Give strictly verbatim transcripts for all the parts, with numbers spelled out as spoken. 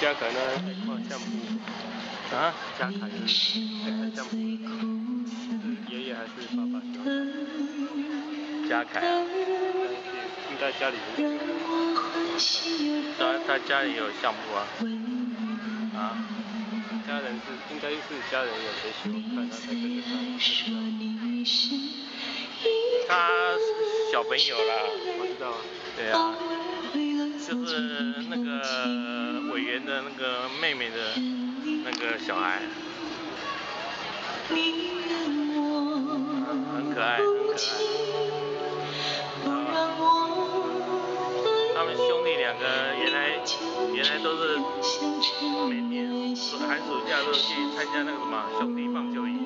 嘉凯那画相簿啊，嘉凯是看相簿，爷爷还是爸爸喜欢看？嘉凯啊，应该家里有。他他家里有相簿啊。啊，家人是应该是家人有谁喜欢看，他才跟着看。他小朋友啦，我知道。对啊。就是那个委员的那个妹妹的那个小孩，很可爱，很可爱。他们兄弟两个原来原来都是每年寒暑假都去参加那个什么兄弟棒球营。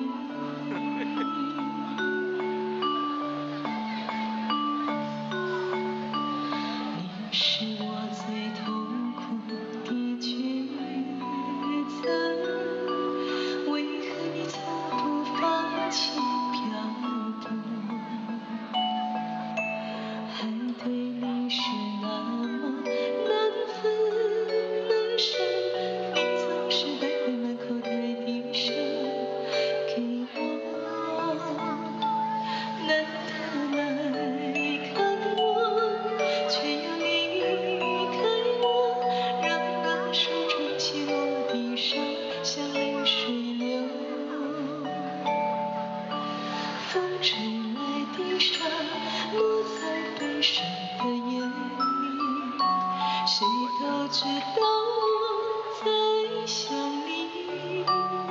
吹来的沙，落在悲伤的夜里，谁都知道我在想你。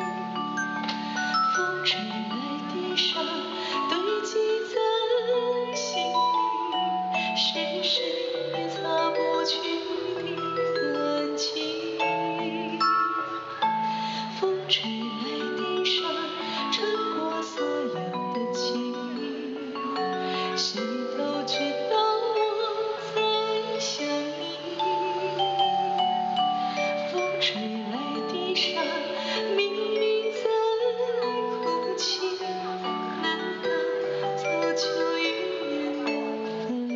风吹来的沙，堆积在心里，是谁也擦不去的痕迹。风吹来的沙，穿过所有的记忆，谁都知道我在想你。风吹来的沙，明明在哭泣，难道早就预言了分离？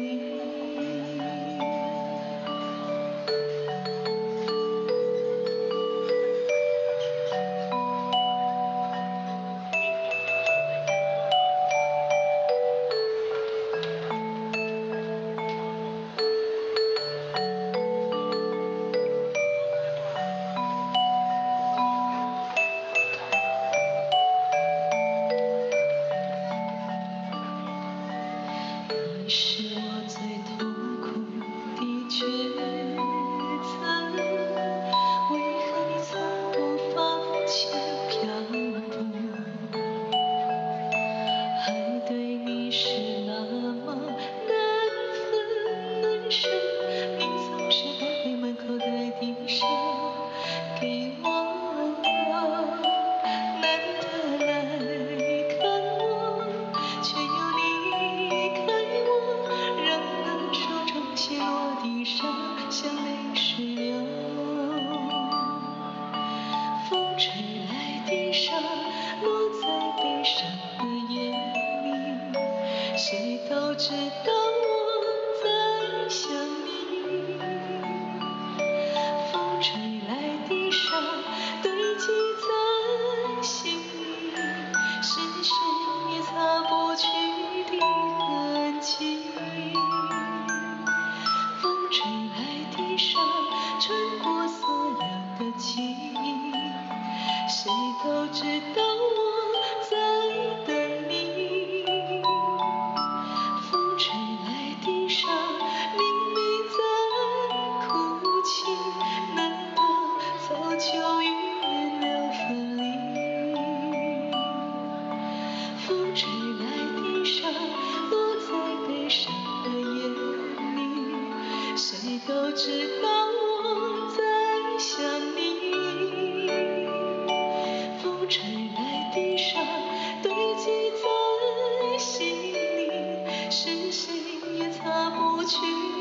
你是我最痛苦的抉择，为何你从不放弃漂泊？爱对你是那么难分难舍，你总是带回满口袋的沙给我，难得来看我，却又离开我，让那手中泻落的沙像泪水流。风吹来的沙，落在悲伤的夜里，谁都知道我在想你。风吹来的沙，堆积在心里，是谁也擦不去的痕迹。风吹来的沙，穿过所有的记忆，谁都知道我在等你。风吹来的沙，明明在哭泣，难道早就预言了分离？风吹来的沙，落在悲伤的夜里，谁都知道我在想你。风吹来的沙，堆积在心里，是谁也擦不去